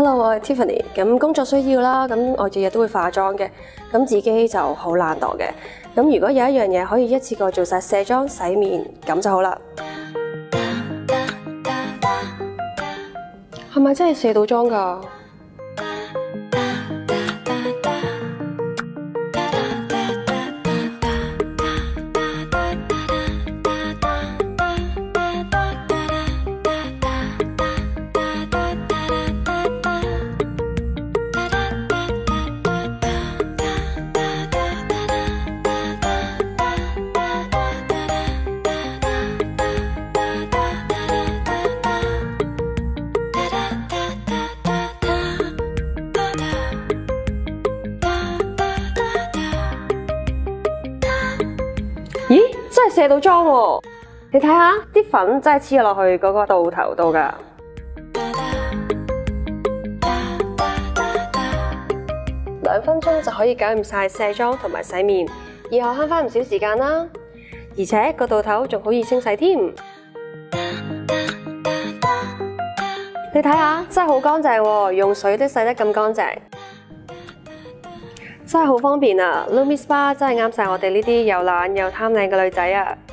Hello， 我係 Tiffany。咁工作需要啦，咁我日日都會化妝嘅，咁自己就好懶惰嘅。咁如果有一樣嘢可以一次過做晒卸妝、洗面，咁就好啦。係咪真係卸到妝㗎？咦，真係卸到妝喎！你睇下，啲粉真係黐落去嗰個到頭度㗎。2分鐘就可以搞掂晒卸妝同埋洗面，以後慳返唔少時間啦。而且個到頭仲好易清洗添。你睇下，真係好乾淨喎，用水都洗得咁乾淨。真係好方便啊 ！Lumi Spa 真係啱晒我哋呢啲又懶又貪靚嘅女仔啊！